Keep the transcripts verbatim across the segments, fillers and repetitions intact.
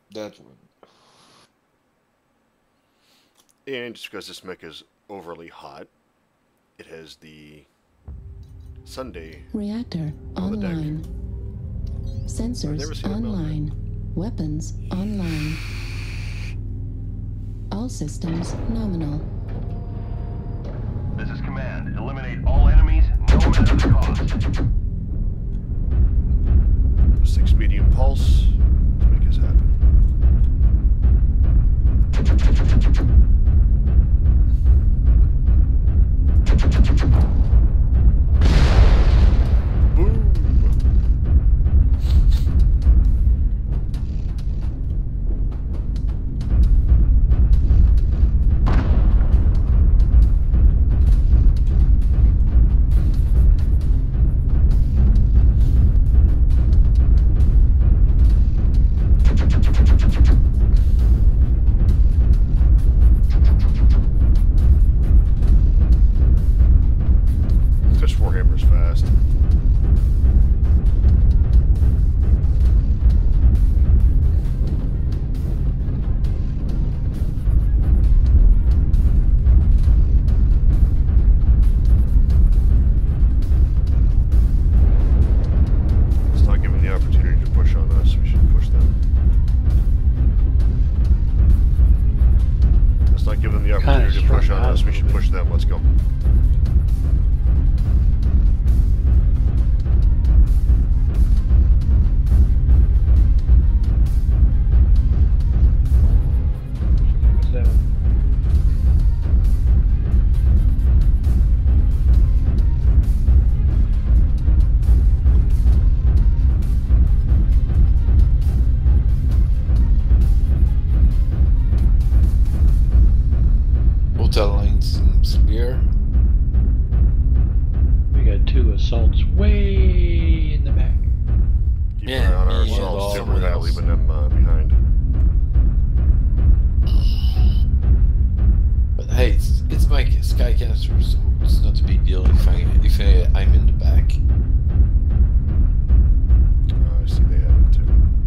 That one. And just because this mech is overly hot, it has the Sunday Reactor on online. Sensors online. Weapons online. All systems nominal. This is command. Eliminate all enemies, no matter the cost. Six medium pulse. Let's make this happen. Boom. This Warhammer's fast. It's not given the opportunity to push on us. We should push them. It's not given the opportunity to push on us. We should push them. Let's go. Hotel lines and spear. We got two assaults way in the back. Keep Yeah, an eye on our yeah, assaults too. all We're not else. leaving them uh, behind. But hey, it's, it's my Skycaster, so it's not a big deal if I if I, I'm in the back. Uh, I see they have it too.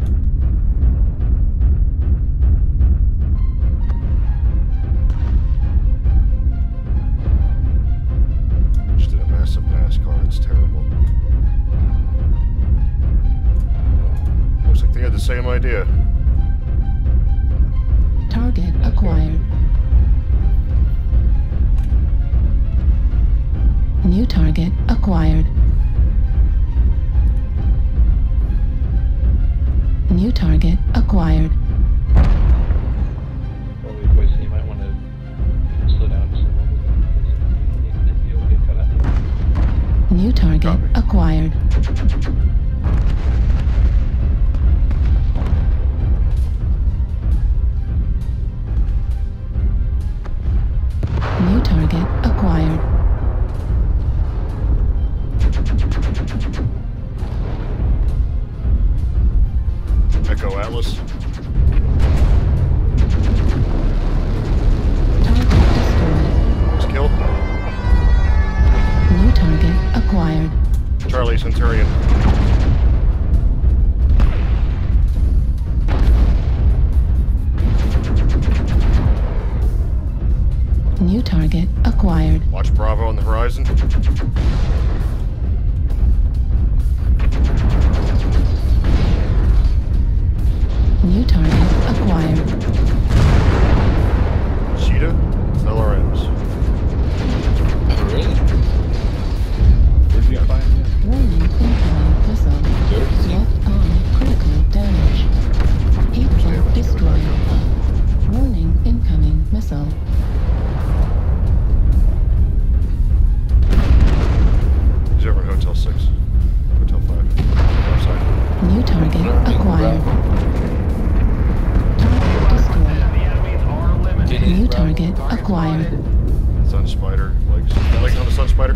Just did a massive NASCAR. It's terrible. Looks like they had the same idea. Target acquired. New target acquired. New target acquired. Probably poison. You might want to slow down just a little bit. You'll get cut out. New target Copy. acquired. New target acquired. Echo Atlas. Target destroyed. Was killed. New target acquired. Charlie Centurion. New target acquired. Watch Bravo on the horizon. New target acquired. Cheetah. L R Ms. Oh, really? Where'd you find him? Warning incoming missile. Dirty. Locked on critical damage. Heat plant destroyed. Warning incoming missile. He's over at Hotel six. Hotel five. Outside. New target Learning acquired. Target destroyed. The enemies are limited. Get in, New bro. target acquired. Sun Spider. Legs. Legs on the Sun Spider.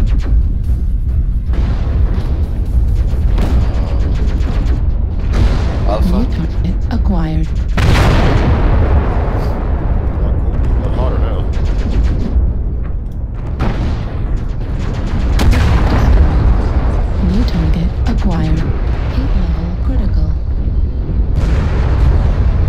Alpha. New target acquired. A lot cool. A lot hotter now. New target acquired. Heat level critical.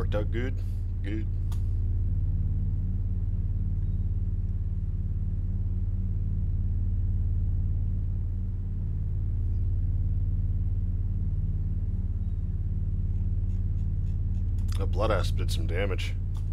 Worked out good. Good. That blood asp did some damage.